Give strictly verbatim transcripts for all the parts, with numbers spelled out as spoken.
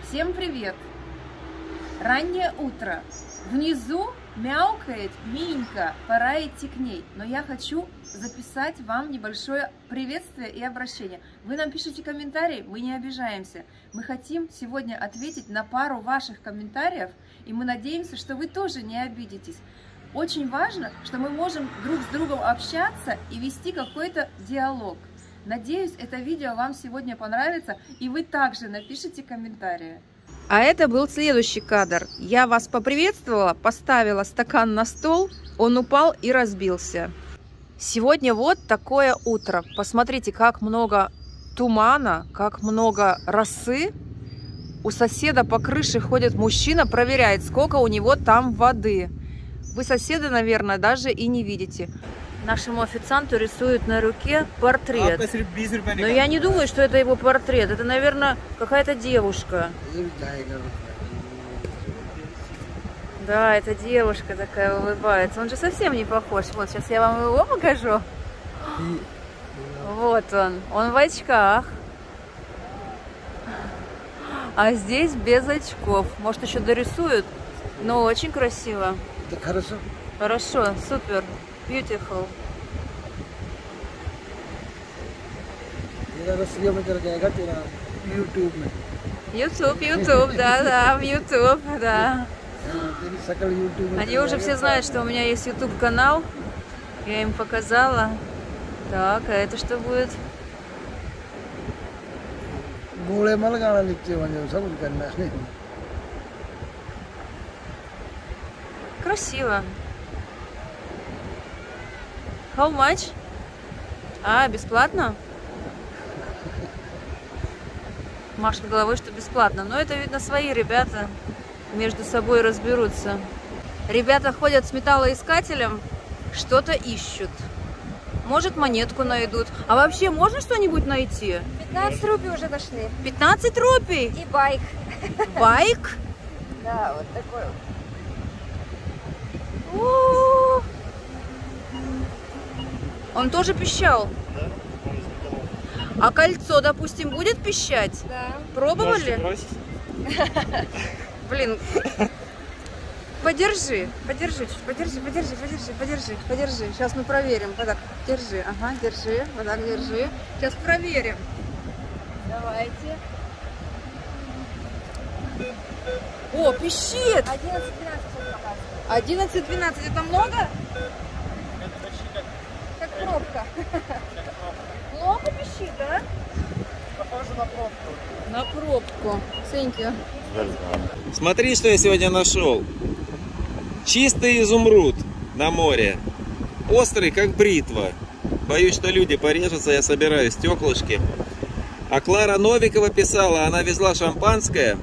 Всем привет! Раннее утро. Внизу мяукает Минька, пора идти к ней. Но я хочу записать вам небольшое приветствие и обращение. Вы нам пишите комментарии, мы не обижаемся. Мы хотим сегодня ответить на пару ваших комментариев, и мы надеемся, что вы тоже не обидитесь. Очень важно, что мы можем друг с другом общаться и вести какой-то диалог. Надеюсь, это видео вам сегодня понравится, и вы также напишите комментарии. А это был следующий кадр. Я вас поприветствовала, поставила стакан на стол, он упал и разбился. Сегодня вот такое утро. Посмотрите, как много тумана, как много росы. У соседа по крыше ходит мужчина, проверяет, сколько у него там воды. Вы соседа, наверное, даже и не видите. Нашему официанту рисуют на руке портрет. Но я не думаю, что это его портрет. Это, наверное, какая-то девушка. Да, это девушка такая улыбается. Он же совсем не похож. Вот, сейчас я вам его покажу. Вот он. Он в очках. А здесь без очков. Может, еще дорисуют. Но очень красиво. Хорошо. Хорошо, супер. Beautiful. YouTube में. YouTube, YouTube, да, да, в YouTube, да. Они уже все знают, что у меня есть YouTube канал. Я им показала. Так, а это что будет? Красиво. How much? А, бесплатно? Машет головой, что бесплатно. Но это, видно, свои ребята между собой разберутся. Ребята ходят с металлоискателем, что-то ищут. Может, монетку найдут. А вообще, можно что-нибудь найти? пятнадцать рупий уже нашли. пятнадцать рупий? И байк. Байк? Да, вот такой. О-о-о! Он тоже пищал? Да, он из. А кольцо, допустим, будет пищать? Да. Пробовали? Блин. Блин. Подержи, подержи, подержи, подержи, подержи, подержи, подержи. Сейчас мы проверим. Вот так, держи, ага, держи, вот так держи. Сейчас проверим. Давайте. О, пищит! одиннадцать двенадцать показывает. одиннадцать двенадцать, это много? Это почти как, Как пробка. как пробка. Много пищит, да? Похоже на пробку. На пробку. Thank you. Смотри, что я сегодня нашел. Чистый изумруд на море. Острый, как бритва. Боюсь, что люди порежутся, я собираю стеклышки. А Клара Новикова писала, она везла шампанское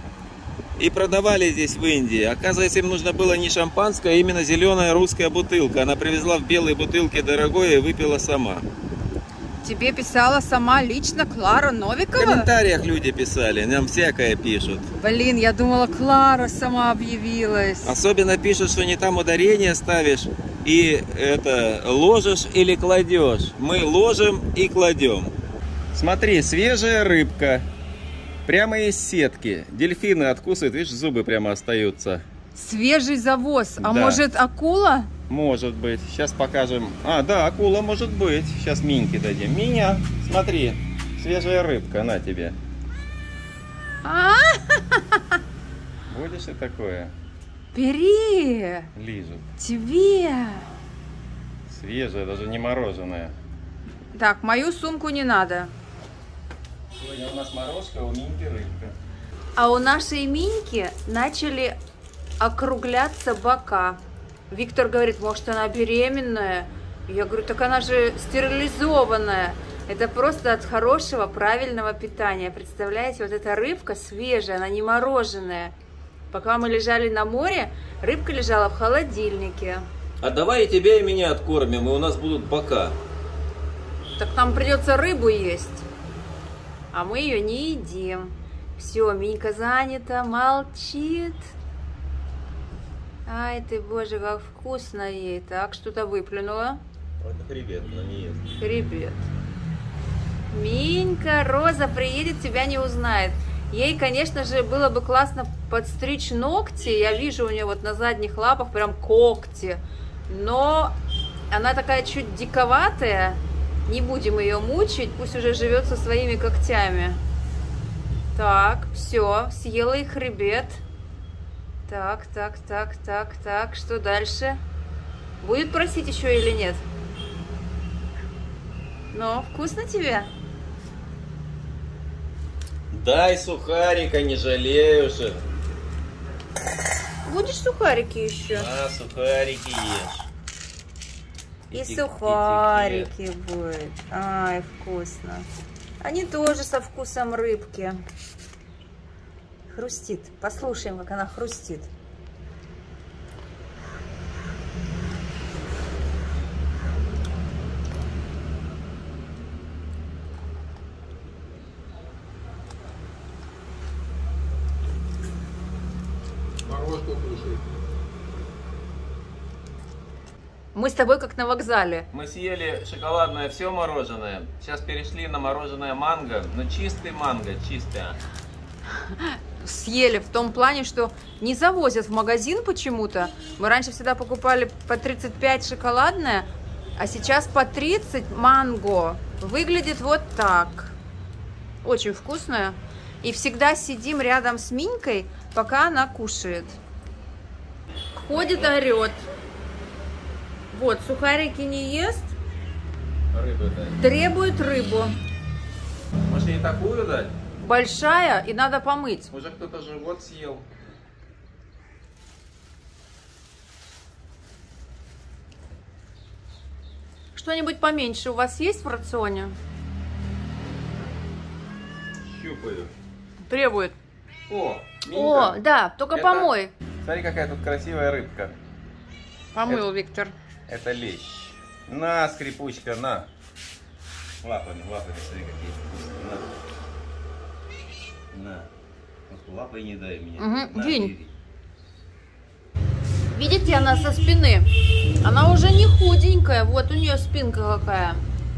и продавали здесь в Индии. Оказывается, им нужно было не шампанское, а именно зеленая русская бутылка. Она привезла в белой бутылке дорогое и выпила сама. Тебе писала сама лично Клара В Новикова? комментариях люди писали, нам всякое пишут. Блин, я думала, Клара сама объявилась. Особенно пишут, что не там ударение ставишь и это ложишь или кладешь. Мы ложим и кладем. Смотри, свежая рыбка. Прямо из сетки. Дельфины откусывают, видишь, зубы прямо остаются. Свежий завоз. А Да. может, акула? Может быть. Сейчас покажем. А, да, акула может быть. Сейчас Миньке дадим. Миня, смотри. Свежая рыбка, на тебе. А, Будешь и такое? бери. Лижут. Тебе. Свежая, даже не мороженое. Так, мою сумку не надо. Сегодня у нас морожка, у Миньки рыбка. А у нашей Миньки начали округляться бока. Виктор говорит, может, она беременная? Я говорю, так она же стерилизованная. Это просто от хорошего, правильного питания. Представляете, вот эта рыбка свежая, она не мороженая. Пока мы лежали на море, рыбка лежала в холодильнике. А давай и тебя, и меня откормим, и у нас будут бока. Так нам придется рыбу есть. А мы ее не едим. Все, Минька занята, молчит. Ай ты, боже, как вкусно ей. Так, что-то выплюнула. Это хребет, но не ест. Хребет. Минька, Роза приедет, тебя не узнает. Ей, конечно же, было бы классно подстричь ногти. Я вижу у нее вот на задних лапах прям когти. Но она такая чуть диковатая. Не будем ее мучить. Пусть уже живет со своими когтями. Так, все. Съела их хребет. Так, так, так, так, так. Что дальше? Будет просить еще или нет? Ну, вкусно тебе? Дай сухарика, не жалею же. Будешь сухарики еще? А, сухарики ешь. И Этик- сухарики этикет. будет. Ай, вкусно. Они тоже со вкусом рыбки. Хрустит. Послушаем, как она хрустит. Морожку кушай. Мы с тобой как на вокзале. Мы съели шоколадное все мороженое. Сейчас перешли на мороженое манго. Но чистый манго, чистое. Съели в том плане, что не завозят в магазин почему-то. Мы раньше всегда покупали по тридцать пять шоколадное, а сейчас по тридцать манго. Выглядит вот так. Очень вкусное. И всегда сидим рядом с Минькой, пока она кушает. Ходит, орет. Вот, сухарики не ест, Рыбы-то. требует рыбу. Может, ей такую дать? Большая, и надо помыть. Уже кто-то живот съел. Что-нибудь поменьше у вас есть в рационе? Щупаю. Требует. О, Минька. О, да, только Это- помой. Смотри, какая тут красивая рыбка. Помыл, Виктор. Это лещ. На, скрипучка, на. Лапами, лапами, смотри, какие вкусные. На. На. Вот лапой не дай мне. Мгм, На, Динь. бери. Видите, она со спины. Она уже не худенькая. Вот у нее спинка какая.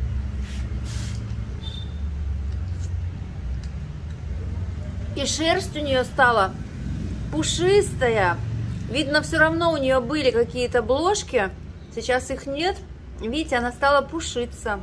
И шерсть у нее стала пушистая. Видно, все равно у нее были какие-то бложки. Сейчас их нет. Видите, она стала пушиться.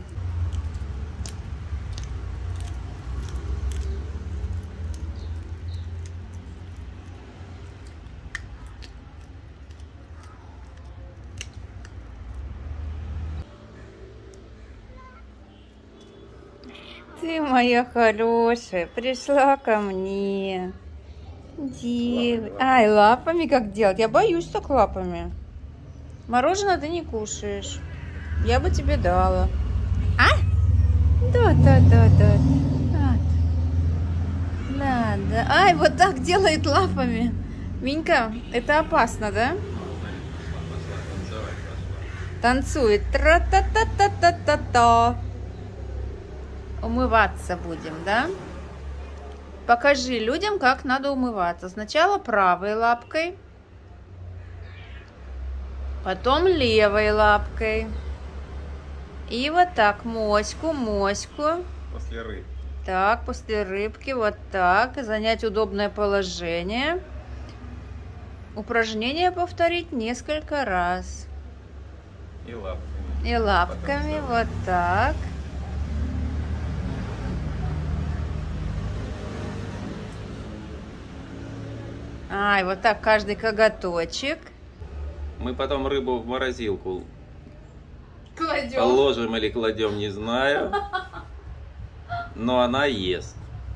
Ты моя хорошая, пришла ко мне. Див... Ай, лапами как делать? Я боюсь так лапами. Мороженое ты не кушаешь. Я бы тебе дала. А? Да, да, да, да. Да. Надо. Ай, вот так делает лапами. Минька, это опасно, да? Танцует. Тра-та-та-та-та-та-та. Умываться будем, да? Покажи людям, как надо умываться. Сначала правой лапкой, потом левой лапкой. И вот так, моську, моську. После рыб. Так, после рыбки, вот так. Занять удобное положение. Упражнение повторить несколько раз. И лапками. И лапками, вот так. Ай, вот так каждый коготочек. Мы потом рыбу в морозилку Кладем. положим или кладем, не знаю. Но она ест.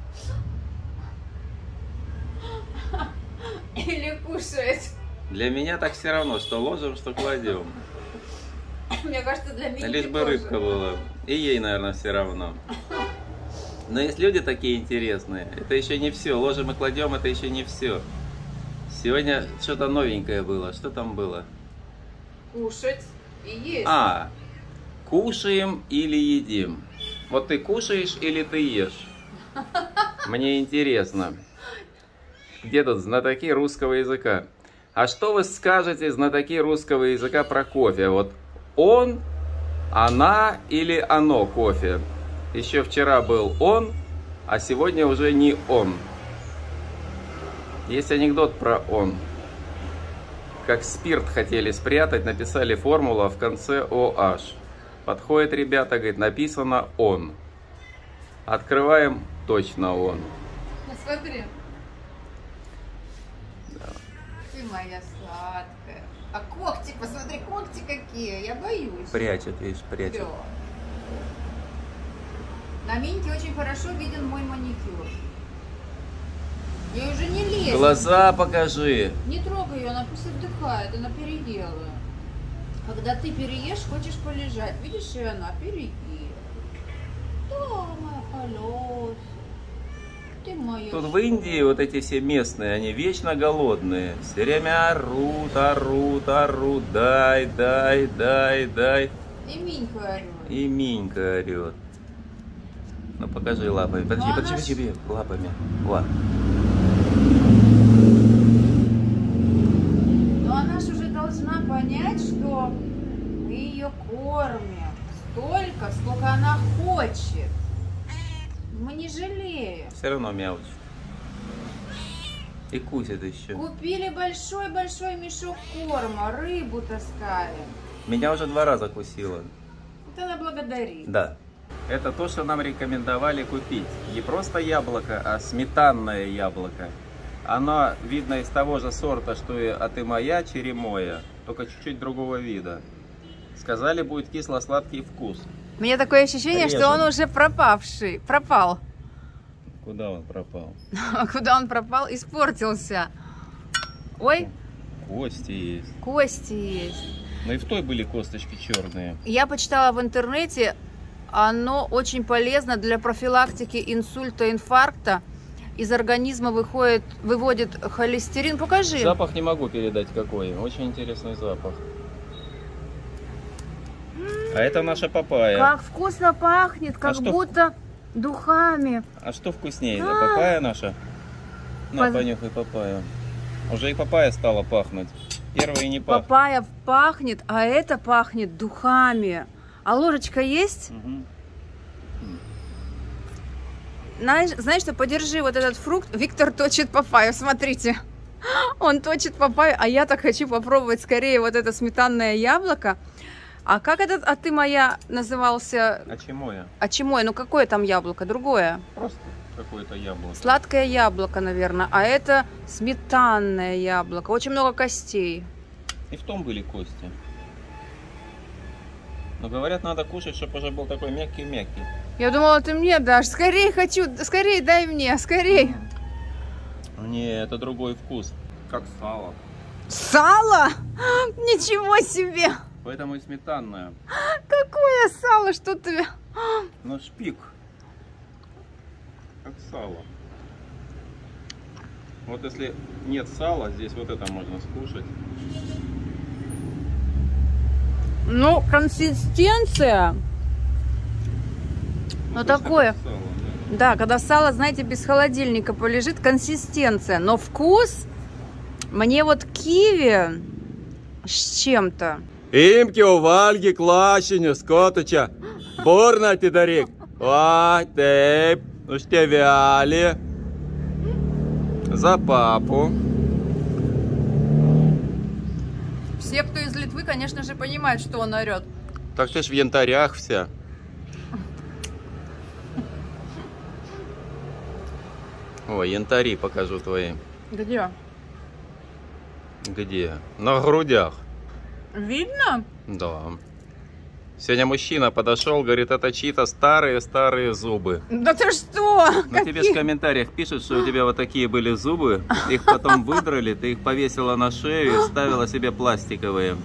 Или кушает. Для меня так все равно, что ложим, что кладем. Мне кажется, для меня Лишь бы рыбка была. И ей, наверное, все равно. Но есть люди такие интересные. Это еще не все. Ложим и кладем, это еще не все. Сегодня что-то новенькое было. Что там было? Кушать и есть. А, кушаем или едим. Вот ты кушаешь или ты ешь? Мне интересно. Где тут знатоки русского языка? А что вы скажете, знатоки русского языка, про кофе? Вот он, она или оно кофе? Еще вчера был он, а сегодня уже не он. Есть анекдот про он. Как спирт хотели спрятать, написали формулу, а в конце OH. Подходят ребята, говорит, написано он. Открываем, точно он. Ну смотри. Да. Ты моя сладкая. А когти, посмотри, когти какие, я боюсь. Прячет, видишь, прячет. Да. На Миньке очень хорошо виден мой маникюр. Я уже не лезу. Глаза покажи. Не трогай ее, она пусть отдыхает, она переела. Когда ты переешь, хочешь полежать. Видишь, и она переела. Да, моя колеса. Ты моя. Тут в Индии вот эти все местные, они вечно голодные. Все время орут, орут, орут. Дай, дай, дай, дай. И Минька орет. И Минька орет. Ну покажи лапами. Подожди, Ну, подожди, она подожди, лапами. Ла. Но она же уже должна понять, что мы ее кормим столько, сколько она хочет. Мы не жалеем. Все равно мяучит. И кусит еще. Купили большой-большой мешок корма, рыбу таскали. Меня уже два раза кусила. Вот она благодарит. Да. Это то, что нам рекомендовали купить. Не просто яблоко, а сметанное яблоко. Оно видно из того же сорта, что и Атымая, черемоя, только чуть-чуть другого вида. Сказали, будет кисло-сладкий вкус. У меня такое ощущение, Режем. что он уже пропавший, пропал. Куда он пропал? Куда он пропал? Испортился. Ой, Кости есть. кости есть. Ну и в той были косточки черные. Я почитала в интернете, оно очень полезно для профилактики инсульта, инфаркта. Из организма выходит, выводит холестерин. Покажи. Запах не могу передать какой. Очень интересный запах. А это наша папайя. Как вкусно пахнет, как А что будто духами. А что вкуснее? А. Да, папайя наша? На, Поз- понюхай папайю. Уже и папайя стала пахнуть. Первая не пахнет. Папайя пахнет, а это пахнет духами. А ложечка есть? Мгм. Знаешь, знаешь что, подержи вот этот фрукт. Виктор точит папайю, смотрите. Он точит папайю, а я так хочу попробовать скорее вот это сметанное яблоко. А как этот «А ты моя» назывался? А чему я? А чему? Ну какое там яблоко? Другое. Просто какое-то яблоко. Сладкое яблоко, наверное. А это сметанное яблоко. Очень много костей. И в том были кости. Но говорят, надо кушать, чтобы уже был такой мягкий-мягкий. Я думала, ты мне дашь. Скорее хочу, скорее дай мне, скорее. Не, это другой вкус. Как сало. Сало? Ничего себе! Поэтому и сметанное. Какое сало? Что ты? Но шпик. Как сало. Вот если нет сала, здесь вот это можно скушать. Ну, консистенция. Ну, точно такое. как сало, да. Да, когда сало, знаете, без холодильника полежит, консистенция. Но вкус, мне вот киви с чем-то. Имки у Вальги клащеню, скотуча, бурна ти дарик. Ой, тейп, ну что вяли. За папу. Все, кто из Литвы, конечно же, понимают, что он орет. Так ты ж в янтарях вся. Ой, янтари покажу твои. Где? Где? На грудях. Видно? Да. Сегодня мужчина подошел, говорит, это чьи-то старые-старые зубы. Да ты что? Ну тебе же в комментариях пишут, что у тебя вот такие были зубы, их потом выдрали, ты их повесила на шею и вставила себе пластиковые.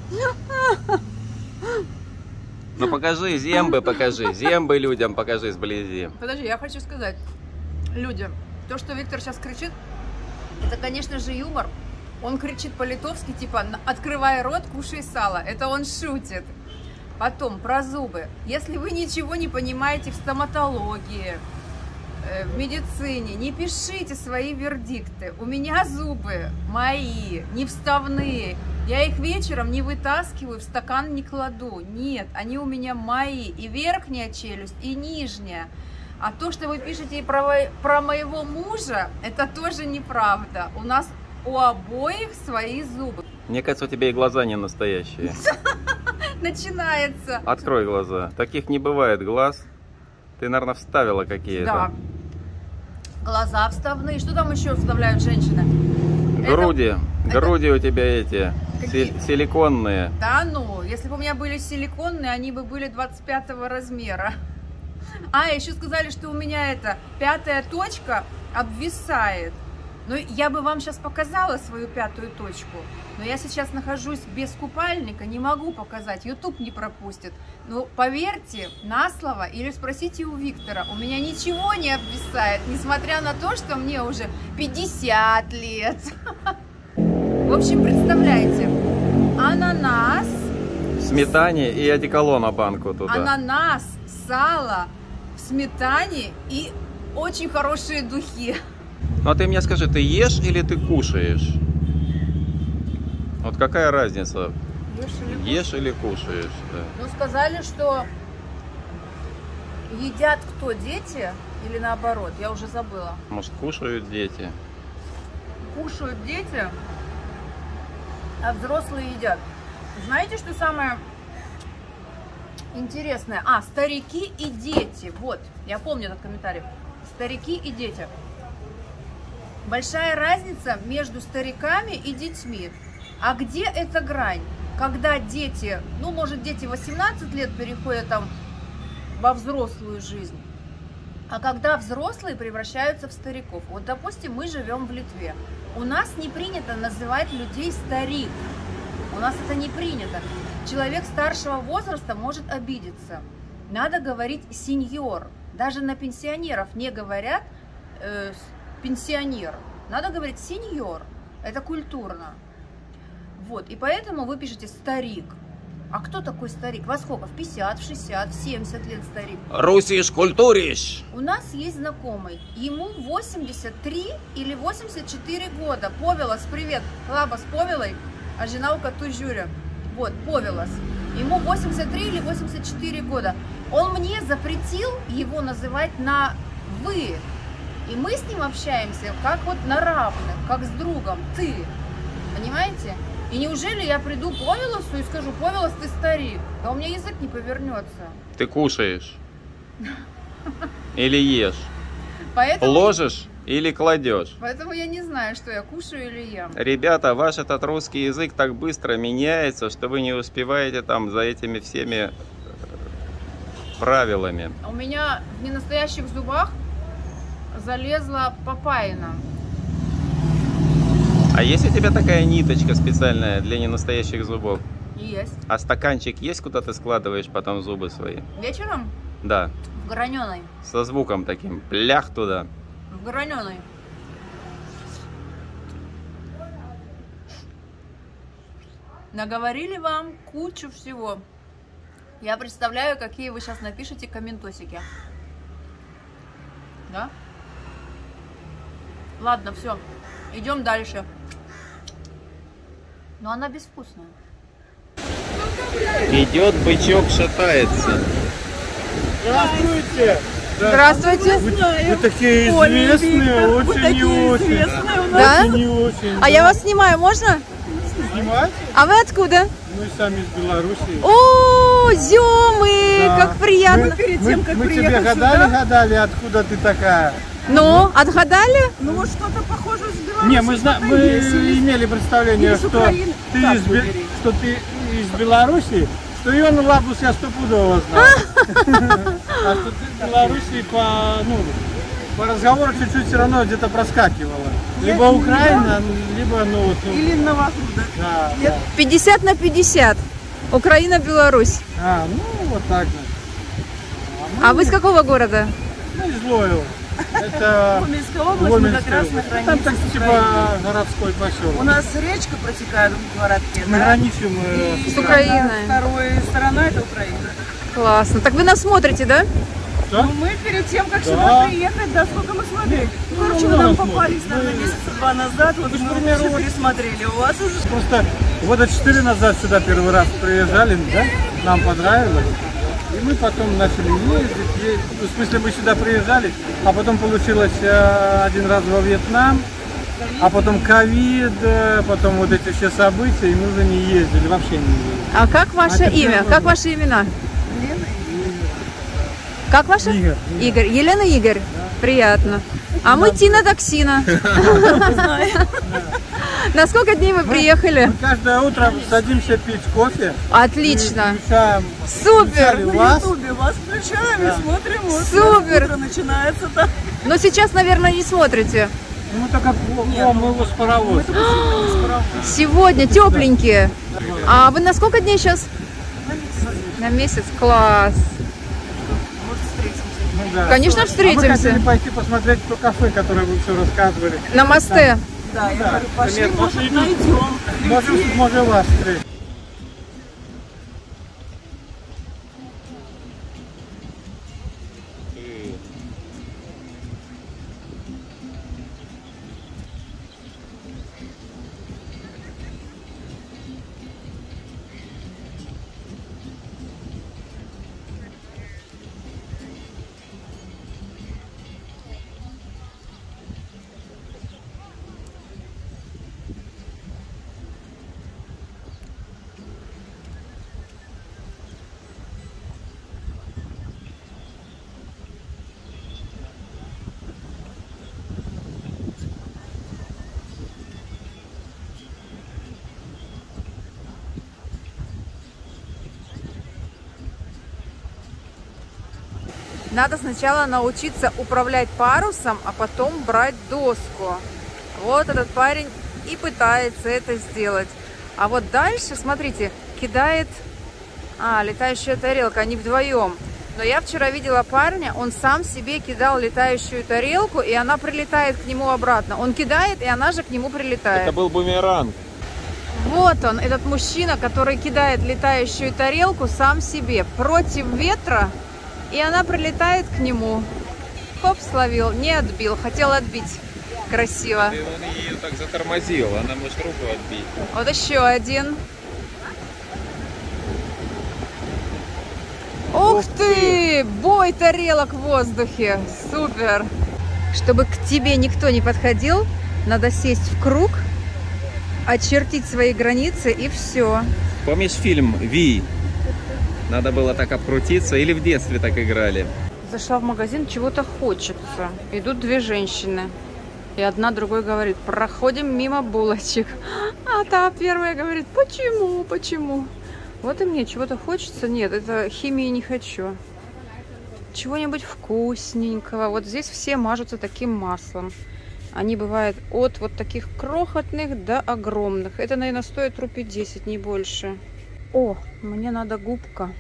Ну покажи, зембы покажи, зембы людям покажи сблизи. Подожди, я хочу сказать людям, то, что Виктор сейчас кричит, это, конечно же, юмор. Он кричит по-литовски, типа, открывай рот, кушай сало. Это он шутит. Потом, про зубы. Если вы ничего не понимаете в стоматологии, э, в медицине, не пишите свои вердикты. У меня зубы мои, не вставные. Я их вечером не вытаскиваю, в стакан не кладу. Нет, они у меня мои. И верхняя челюсть, и нижняя. А то, что вы пишете про, во- про моего мужа, это тоже неправда. У нас у обоих свои зубы. Мне кажется, у тебя и глаза не настоящие. Начинается. Открой глаза. Таких не бывает глаз. Ты, наверное, вставила какие-то. Да. Глаза вставные. Что там еще вставляют женщины? Груди. это- Груди у тебя эти. Какие? си- Силиконные. Да ну, если бы у меня были силиконные, они бы были двадцать пятого размера. А, еще сказали, что у меня это пятая точка обвисает. Ну, я бы вам сейчас показала свою пятую точку, но я сейчас нахожусь без купальника, не могу показать, YouTube не пропустит. Ну, поверьте на слово или спросите у Виктора, у меня ничего не обвисает, несмотря на то, что мне уже пятьдесят лет. В общем, представляете, ананас, В сметане и одеколона банку туда. ананас, сало в сметане и очень хорошие духи. Ну а ты мне скажи, ты ешь или ты кушаешь? Вот какая разница? Ешь или кушаешь? Да. Ну, сказали, что едят кто, дети или наоборот? Я уже забыла. Может, кушают дети? Кушают дети, а взрослые едят. Знаете, что самое интересное? А, старики и дети. Вот, я помню этот комментарий. Старики и дети. Большая разница между стариками и детьми. А где эта грань? Когда дети, ну, может, дети восемнадцать лет переходят там во взрослую жизнь, а когда взрослые превращаются в стариков. Вот, допустим, мы живем в Литве. У нас не принято называть людей старик. У нас это не принято. Человек старшего возраста может обидеться. Надо говорить сеньор. Даже на пенсионеров не говорят э, пенсионер. Надо говорить сеньор. Это культурно. Вот. И поэтому вы пишете старик. А кто такой старик? Во сколько? В пятьдесят, в шестьдесят, в семьдесят лет старик. Русиш, культуриш! У нас есть знакомый. Ему восемьдесят три или восемьдесят четыре года. Повелос, привет. Лабас, Повелой. А жена у коту Жюря. Вот, Повелос. Ему восемьдесят три или восемьдесят четыре года. Он мне запретил его называть на «вы». И мы с ним общаемся как вот на равных, как с другом. Ты. Понимаете? И неужели я приду к Повелосу и скажу: Повелос, ты старик? Да у меня язык не повернется. Ты кушаешь? Или ешь? Поэтому... Ложишь или кладешь? Поэтому я не знаю, что я кушаю или ем. Ребята, ваш этот русский язык так быстро меняется, что вы не успеваете там за этими всеми правилами. У меня в ненастоящих зубах залезла папайна. А есть у тебя такая ниточка специальная для ненастоящих зубов? Есть. А стаканчик есть, куда ты складываешь потом зубы свои? Вечером Да, в граненой. со звуком таким, плях туда. В граненой. Наговорили вам кучу всего. Я представляю, какие вы сейчас напишите комментосики. Да? Ладно, все. Идем дальше. Но она безвкусная. Идет бычок, шатается. Здравствуйте! Здравствуйте. Вы, вы такие известные, очень не очень. Да? Очень не очень. А я вас снимаю, можно? Снимать? А вы откуда? Мы сами из Беларуси. О, Зёмы, Да. как приятно. Мы, мы, мы тебе гадали-гадали, откуда ты такая. Ну, отгадали? Ну вот что-то похоже с Беларуси. Не, мы, зна- мы имели представление, или с что Украины. ты, Так из, Бе- выбери. что ты из Беларуси, что Иоанн Лабус я стопудово знаю. А что ты из Беларуси по, ну, по разговору чуть-чуть все равно где-то проскакивала. Либо Украина, либо, ну, вот, ну, Или Новогруда. да, Нет. да. пятьдесят на пятьдесят. Украина, Беларусь. А, ну, вот так же. А вы с какого города? Ну, из Лоева. Это Гомельская область, мы Гомельская как раз на область. границе Там так, с типа Украиной. городской поселок. У нас речка протекает в городке, Мы да? граничим э, И С Украиной. Вторая сторона это Украина. Классно. Так вы нас смотрите, да? Да? Ну мы перед тем, как Да. сюда приехать, да, сколько мы смотрели. Ну, короче, вы много нам смотрим. попались, наверное, Мы- месяца два назад, вот Вы ж, мы примеру, все вот- пересмотрели. У вас уже... Просто года четыре назад сюда первый раз приезжали, да? Нам понравилось. И И мы потом начали ездить, ездить. В смысле, мы сюда приезжали, а потом получилось э, один раз во Вьетнам, а потом ковид, э, потом вот эти все события, и мы уже не ездили, вообще не ездили. А как ваше А имя? теперь Как можно. ваши имена? Как ваше? Игорь. Игорь. Елена Игорь. Приятно. А мы Тина Токсина. На сколько дней вы приехали? Мы каждое утро садимся пить кофе. Отлично. И включаем Супер. включали В вас. Ютубе вас включаем Да. и смотрим. Вот Супер. утро начинается, да. Но сейчас, наверное, не смотрите. Мы только о, мы его с паровоза. Сегодня тепленькие. А вы на сколько дней сейчас? На месяц. Класс. Ну, да. Конечно, А встретимся. мы хотели пойти посмотреть то кафе, которое вы все рассказывали. На мосте. Да, я Да. говорю, пошли, Нет, может, пошли. найдем. Можем, можем вас встретить. Надо сначала научиться управлять парусом, а потом брать доску. Вот этот парень и пытается это сделать. А вот дальше, смотрите, кидает... А, летающая тарелка, они вдвоем. Но я вчера видела парня, он сам себе кидал летающую тарелку, и она прилетает к нему обратно. Он кидает, и она же к нему прилетает. Это был бумеранг. Вот он, этот мужчина, который кидает летающую тарелку сам себе против ветра, и она прилетает к нему. Хоп, словил, не отбил, хотел отбить. Красиво. Он ее так затормозил, она может руку отбить. Вот еще один. Ух ты! Бой тарелок в воздухе. Супер! Чтобы к тебе никто не подходил, надо сесть в круг, очертить свои границы и все. Помнишь фильм «Ви»? Надо было так обкрутиться, или в детстве так играли? Зашла в магазин, чего-то хочется. Идут две женщины. И одна другой говорит, проходим мимо булочек. А та первая говорит, почему, почему? Вот и мне чего-то хочется. Нет, это химии не хочу. Чего-нибудь вкусненького. Вот здесь все мажутся таким маслом. Они бывают от вот таких крохотных до огромных. Это, наверное, стоит рупий десять, не больше. О, мне надо губка.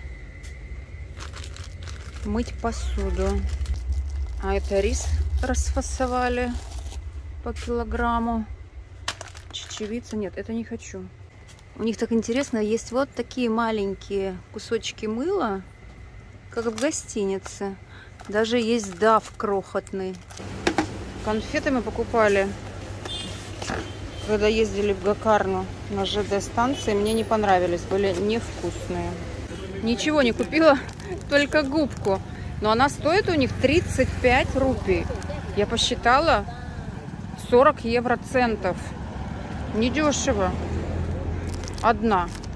Мыть посуду. А это рис расфасовали по килограмму. Чечевица. Нет, это не хочу. У них так интересно, есть вот такие маленькие кусочки мыла, как в гостинице. Даже есть дав крохотный. Конфеты мы покупали, когда ездили в Гакарну на ЖД станции. Мне не понравились, были невкусные. Ничего не купила, только губку. Но она стоит у них тридцать пять рупий. Я посчитала, сорок евроцентов. Недешево. Одна.